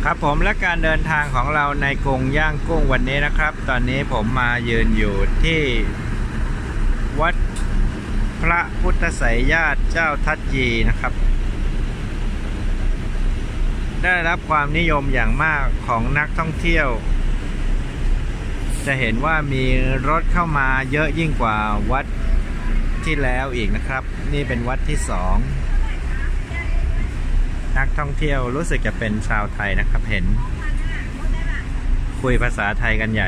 ครับผมและการเดินทางของเราในกรุงย่างกุ้งวันนี้นะครับตอนนี้ผมมายืนอยู่ที่วัดพระพุทธไสยญาติเจ้าทัตยีนะครับได้รับความนิยมอย่างมากของนักท่องเที่ยวจะเห็นว่ามีรถเข้ามาเยอะยิ่งกว่าวัดที่แล้วอีกนะครับนี่เป็นวัดที่สองนักท่องเที่ยวรู้สึกจะเป็นชาวไทยนะครับเห็นคุยภาษาไทยกันใหญ่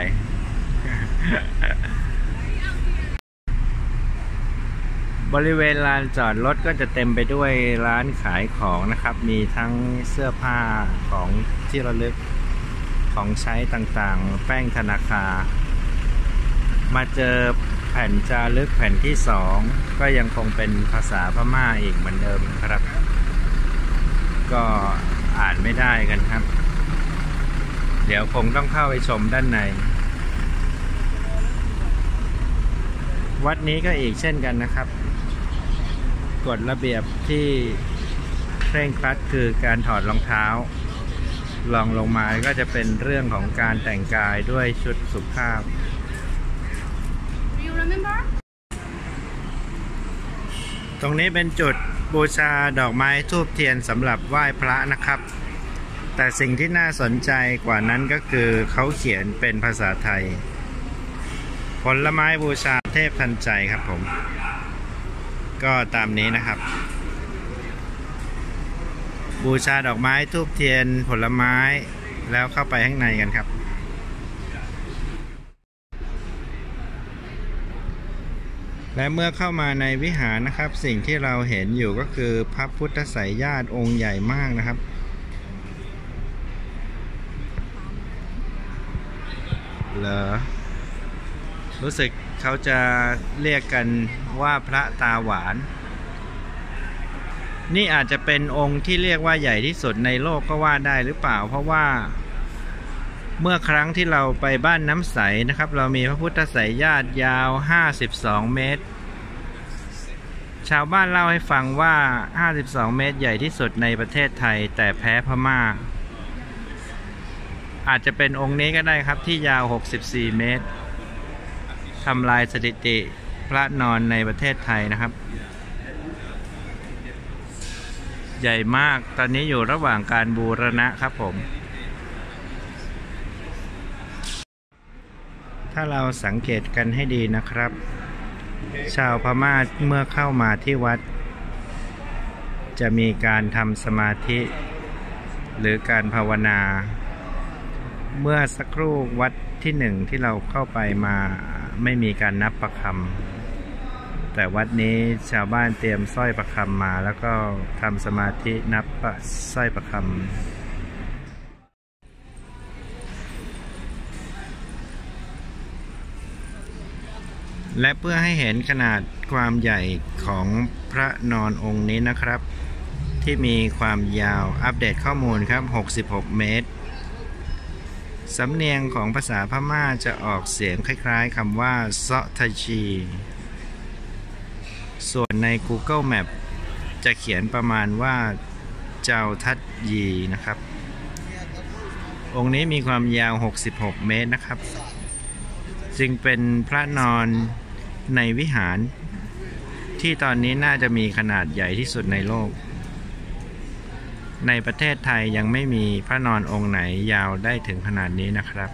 บริเวณลานจอดรถก็จะเต็มไปด้วยร้านขายของนะครับมีทั้งเสื้อผ้าของที่ระลึกของใช้ต่างๆแป้งธนาคารมาเจอแผ่นจารึกแผ่นที่สองก็ยังคงเป็นภาษาพม่าอีกเหมือนเดิมครับก็อ่านไม่ได้กันครับเดี๋ยวคงต้องเข้าไปชมด้านในวัดนี้ก็อีกเช่นกันนะครับกฎระเบียบที่เคร่งครัดคือการถอดรองเท้าลองลงมาก็จะเป็นเรื่องของการแต่งกายด้วยชุดสุภาพตรงนี้เป็นจุดบูชาดอกไม้ธูปเทียนสำหรับไหว้พระนะครับแต่สิ่งที่น่าสนใจกว่านั้นก็คือเขาเขียนเป็นภาษาไทยผลไม้บูชาเทพทันใจครับผมก็ตามนี้นะครับบูชาดอกไม้ธูปเทียนผลไม้แล้วเข้าไปข้างในกันครับและเมื่อเข้ามาในวิหารนะครับสิ่งที่เราเห็นอยู่ก็คือพระพุทธไสยญาติองค์ใหญ่มากนะครับเหรอรู้สึกเขาจะเรียกกันว่าพระตาหวานนี่อาจจะเป็นองค์ที่เรียกว่าใหญ่ที่สุดในโลกก็ว่าได้หรือเปล่าเพราะว่าเมื่อครั้งที่เราไปบ้านน้ำใสนะครับเรามีพระพุทธไสยญาติยาว52เมตรชาวบ้านเล่าให้ฟังว่า52เมตรใหญ่ที่สุดในประเทศไทยแต่แพ้พม่าอาจจะเป็นองค์นี้ก็ได้ครับที่ยาว64เมตรทำลายสถิติพระนอนในประเทศไทยนะครับใหญ่มากตอนนี้อยู่ระหว่างการบูรณะครับผมถ้าเราสังเกตกันให้ดีนะครับชาวพม่าเมื่อเข้ามาที่วัดจะมีการทำสมาธิหรือการภาวนาเมื่อสักครู่วัดที่หนึ่งที่เราเข้าไปมาไม่มีการนับประคำแต่วัดนี้ชาวบ้านเตรียมสร้อยประคำมาแล้วก็ทำสมาธินับสร้อยประคำและเพื่อให้เห็นขนาดความใหญ่ของพระนอนองค์นี้นะครับที่มีความยาวอัปเดตข้อมูลครับ66เมตรสำเนียงของภาษาพม่าจะออกเสียงคล้ายๆคำว่าเซาะทาชีส่วนใน Google Map จะเขียนประมาณว่าเจ้าทัตยีนะครับองค์นี้มีความยาว66เมตรนะครับจึงเป็นพระนอนในวิหารที่ตอนนี้น่าจะมีขนาดใหญ่ที่สุดในโลกในประเทศไทยยังไม่มีพระนอนองค์ไหนยาวได้ถึงขนาดนี้นะครับ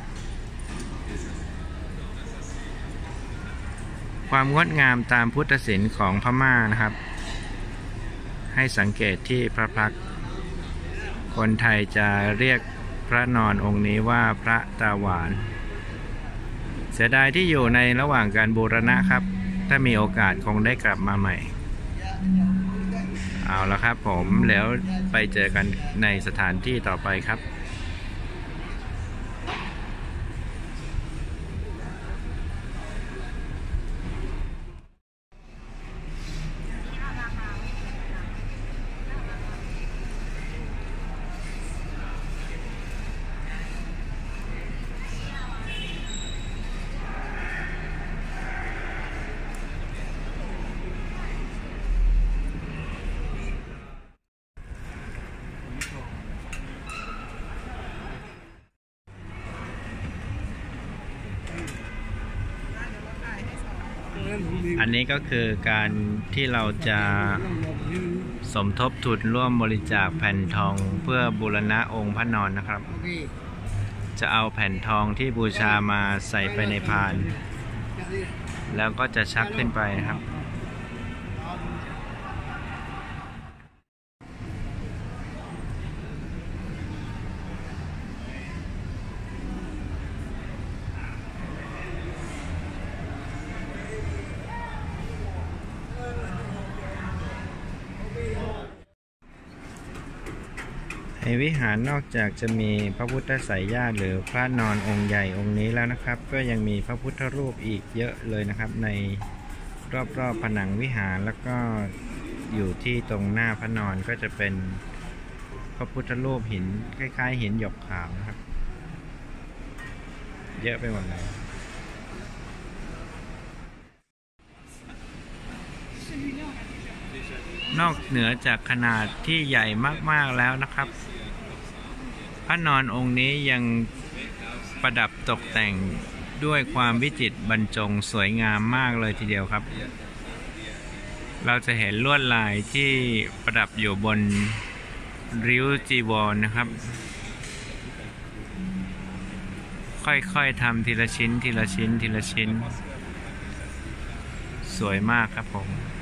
ความงดงามตามพุทธศิลป์ของพม่านะครับให้สังเกตที่พระพักตร์คนไทยจะเรียกพระนอนองค์นี้ว่าพระตาหวานเสียดายที่อยู่ในระหว่างการบูรณะครับถ้ามีโอกาสคงได้กลับมาใหม่เอาละครับผมแล้วไปเจอกันในสถานที่ต่อไปครับอันนี้ก็คือการที่เราจะสมทบทุนร่วมบริจาคแผ่นทองเพื่อบูรณะองค์พระนอนนะครับ จะเอาแผ่นทองที่บูชามาใส่ไปในพาน แล้วก็จะชักขึ้นไปนะครับในวิหารนอกจากจะมีพระพุทธไสยญาติหรือพระนอนองค์ใหญ่องค์นี้แล้วนะครับก็ยังมีพระพุทธรูปอีกเยอะเลยนะครับในรอบๆผนังวิหารแล้วก็อยู่ที่ตรงหน้าพระนอนก็จะเป็นพระพุทธรูปหินคล้ายๆหินหยกขาวนะครับเยอะไปหมดเลยนอกเหนือจากขนาดที่ใหญ่มากๆแล้วนะครับพระนอนองค์นี้ยังประดับตกแต่งด้วยความวิจิตรบรรจงสวยงามมากเลยทีเดียวครับเราจะเห็นลวดลายที่ประดับอยู่บนริ้วจีวรนะครับค่อยๆทำทีละชิ้นทีละชิ้นทีละชิ้นสวยมากครับผม